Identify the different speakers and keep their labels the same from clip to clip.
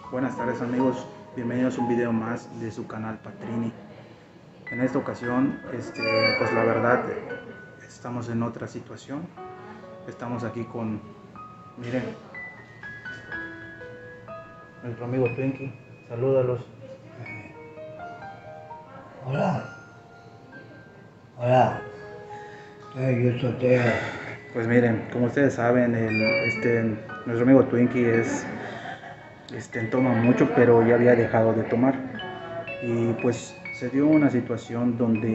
Speaker 1: Buenas tardes amigos, bienvenidos a un video más de su canal Patrini. En esta ocasión, pues la verdad, estamos en otra situación. Estamos aquí con, miren, nuestro amigo Twinkie. Salúdalos.
Speaker 2: Hola. Hola. Yo soy Teo.
Speaker 1: Pues miren, como ustedes saben, nuestro amigo Twinkie toma mucho, pero ya había dejado de tomar. Y pues se dio una situación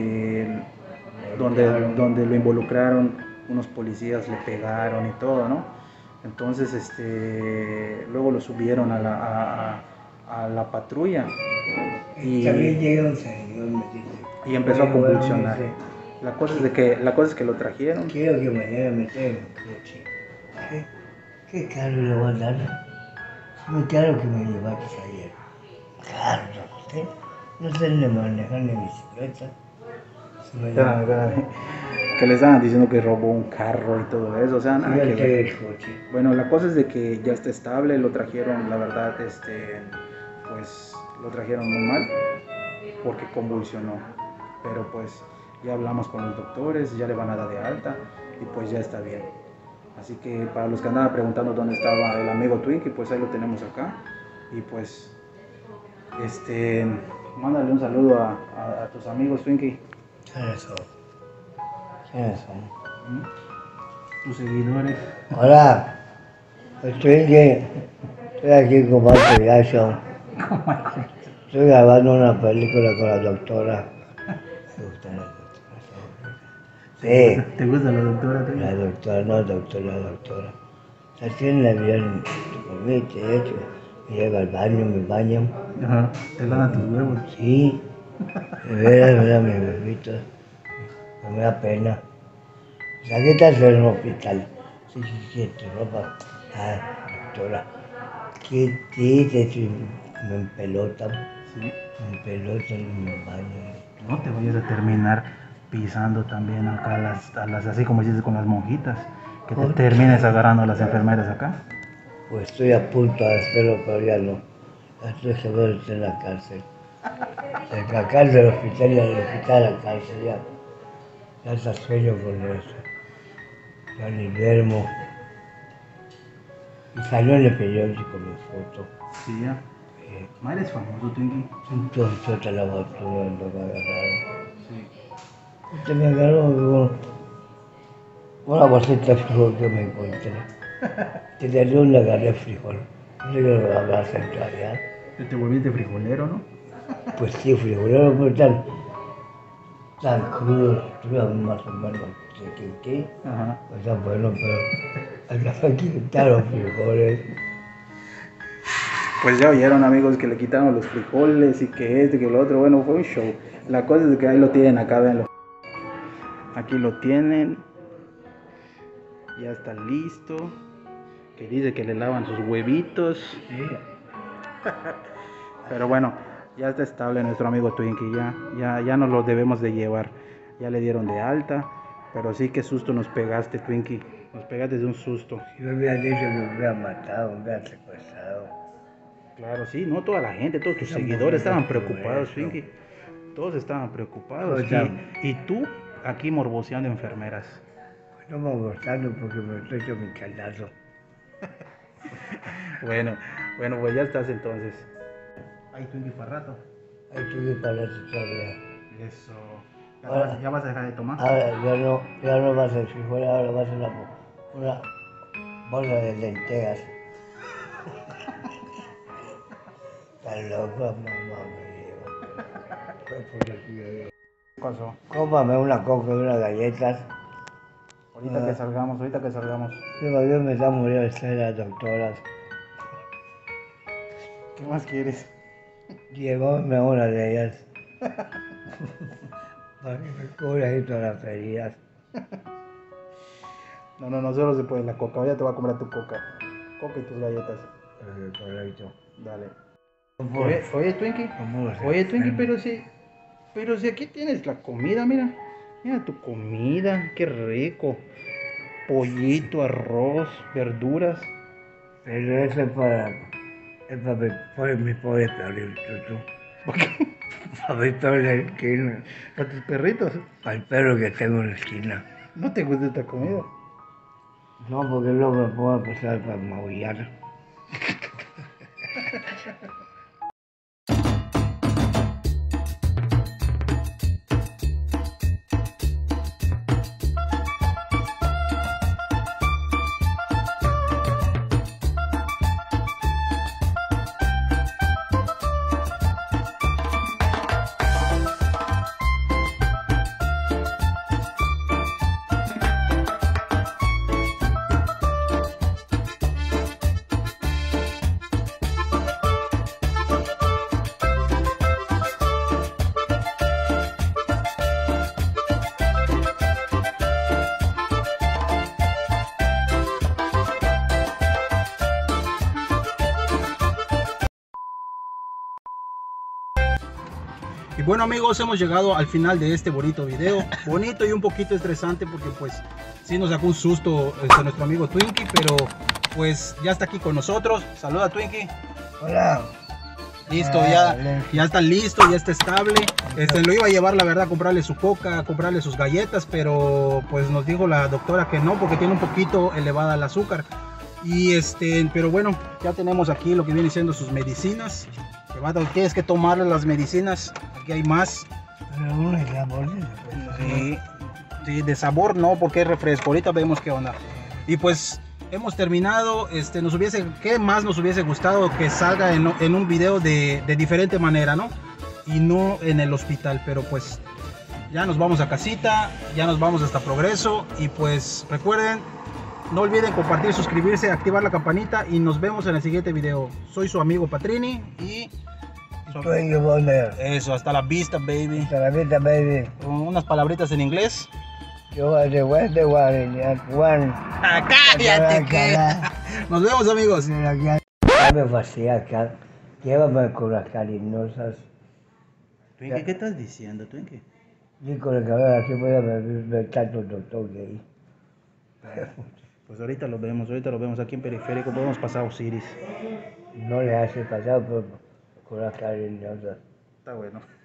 Speaker 1: donde lo involucraron unos policías, le pegaron y todo, ¿no? Entonces, luego lo subieron a la patrulla
Speaker 2: y también llega un señor, me dice,
Speaker 1: y empezó a convulsionar. La cosa es que lo trajeron.
Speaker 2: Quiero que mañana me traigan un coche. ¿Qué caro le voy a dar? Muy caro que me llevaste ayer. Caro, ¿usted? No sé ni manejar ni bicicleta.
Speaker 1: Espérame. Que le estaban diciendo que robó un carro y todo eso, o sea, nada que ver.
Speaker 2: El coche.
Speaker 1: Bueno, la cosa es de que ya está estable, lo trajeron, la verdad, pues lo trajeron muy mal porque convulsionó, pero pues ya hablamos con los doctores, ya le van a dar de alta y pues ya está bien. Así que para los que andaban preguntando dónde estaba el amigo Twinkie, pues ahí lo tenemos acá y pues, mándale un saludo a tus amigos, Twinkie.
Speaker 2: ¿Quiénes son? ¿Quiénes son?
Speaker 1: Tus seguidores.
Speaker 2: Hola. Estoy aquí con Michael Jackson. Estoy grabando una película con la doctora. ¿Te gusta la doctora? Sí.
Speaker 1: ¿Te gusta la doctora?
Speaker 2: La doctora. Se atiende bien, te permite, de hecho. Me lleva al baño, me bañan.
Speaker 1: Ajá, te lava tus huevos.
Speaker 2: Sí. De veras, me da mis bebitos. No me da pena. O sea, ¿qué estás en un hospital? Sí, tu ropa. Ah, doctora. ¿Qué dices? Me empelotan.
Speaker 1: Sí.
Speaker 2: Me empelotan y me bañan.
Speaker 1: No te vayas a terminar pisando también acá así como dices con las monjitas, que te termines agarrando a las enfermeras acá.
Speaker 2: Pues estoy a punto de hacerlo, pero ya no. Ya estoy seguro de estar en la cárcel. De la cárcel del hospital y del hospital a la cárcel, ya. Ya está sueño con eso. Ya ni duermo. Y salió en el periódico mi foto.
Speaker 1: Sí, ya. ¿No eres famoso, Twinkie?
Speaker 2: Entonces te la basura lo que agarraron.
Speaker 1: Sí.
Speaker 2: Usted me agarró con una bolsita de frijol que me encontré. Que de dónde agarré frijol. No sé qué lo habrá sentado allá.
Speaker 1: Te volviste frijolero, ¿no?
Speaker 2: Pues sí, frijolero, pero tan crudos, más o menos, ¿qué?
Speaker 1: Ajá.
Speaker 2: O sea, bueno, pero hasta aquí quitaron los frijoles.
Speaker 1: Pues ya oyeron amigos que le quitaron los frijoles y que que lo otro, bueno, fue un show. La cosa es que ahí lo tienen acá, véanlo. Aquí lo tienen. Ya está listo. Que dice que le lavan sus huevitos.
Speaker 2: Sí.
Speaker 1: Pero bueno, ya está estable nuestro amigo Twinkie, ya nos lo debemos de llevar. Ya le dieron de alta, pero sí, qué susto nos pegaste, Twinkie. Nos pegaste de un susto.
Speaker 2: Si me hubieran dicho que me hubieran matado, me hubieran secuestrado.
Speaker 1: Claro, sí, no toda la gente, todos tus seguidores estaban preocupados, Twinkie. Todos estaban preocupados. Y tú aquí morboseando enfermeras.
Speaker 2: Pues no me gustando porque me estoy hecho mi caldazo.
Speaker 1: Bueno, pues ya estás entonces. Ahí Twinkie para rato.
Speaker 2: Ahí tuve para la todavía.
Speaker 1: Eso.
Speaker 2: Ahora,
Speaker 1: ¿Ya vas a dejar de tomar?
Speaker 2: ahora ya no va a ser frijol, ahora va a ser una bolsa de lentejas. Tan loco, mamá me lleva.
Speaker 1: ¿Qué pasó?
Speaker 2: Cómame una coca y unas galletas.
Speaker 1: Ahorita que salgamos.
Speaker 2: Yo me está muriendo de sed las doctoras.
Speaker 1: ¿Qué más quieres?
Speaker 2: Llévame a una de ellas. Para que me cubra ahí todas las heridas.
Speaker 1: No solo se puede la coca. Ahora te voy a comprar tu coca. Coca y tus galletas.
Speaker 2: Correcto.
Speaker 1: Dale.
Speaker 2: Oye,
Speaker 1: Twinkie.
Speaker 2: ¿cómo lo sé?
Speaker 1: Oye, Twinkie, pero si aquí tienes la comida, mira. Mira tu comida, qué rico. Pollito, arroz, verduras.
Speaker 2: Pero eso es para Es para mi pobre perrito, tú. Para mi perro de la esquina.
Speaker 1: ¿Para tus perritos?
Speaker 2: Para el perro que tengo en la esquina.
Speaker 1: ¿No te gusta esta comida?
Speaker 2: No, porque luego me puedo pasar para maullar.
Speaker 1: Y bueno amigos, hemos llegado al final de este bonito video. Bonito y un poquito estresante porque pues sí nos sacó un susto nuestro amigo Twinkie, pero pues ya está aquí con nosotros. Saluda Twinkie.
Speaker 2: Hola.
Speaker 1: Listo, ya está listo, ya está estable. Lo iba a llevar la verdad a comprarle su coca, a comprarle sus galletas, pero pues nos dijo la doctora que no porque tiene un poquito elevada el azúcar. Y pero bueno, ya tenemos aquí lo que viene siendo sus medicinas. Tienes que tomarle las medicinas. Aquí hay más.
Speaker 2: Pero uno es sabor.
Speaker 1: Sí, de sabor no, porque es refresco. Ahorita vemos qué onda. Y pues hemos terminado. ¿Qué más nos hubiese gustado que salga en un video de diferente manera, ¿no? Y no en el hospital. Pero pues ya nos vamos a casita, ya nos vamos hasta Progreso. Y pues recuerden, no olviden compartir, suscribirse, activar la campanita y nos vemos en el siguiente video. Soy su amigo Patrini y... Eso, hasta la vista, baby.
Speaker 2: Hasta la vista, baby.
Speaker 1: Unas palabritas en inglés.
Speaker 2: Yo voy de West de Juan.
Speaker 1: ¡Cállate! Que... Nos vemos, amigos.
Speaker 2: Ya me vacía acá. Llévame con las cariñosas.
Speaker 1: Twinkie, ¿qué estás diciendo, Twinkie?
Speaker 2: Y con el cabello aquí voy a ver tanto doctor gay.
Speaker 1: Pues ahorita lo vemos aquí en Periférico. Podemos pasar a Osiris.
Speaker 2: No le hace pasar con las cariñosas.
Speaker 1: Está bueno.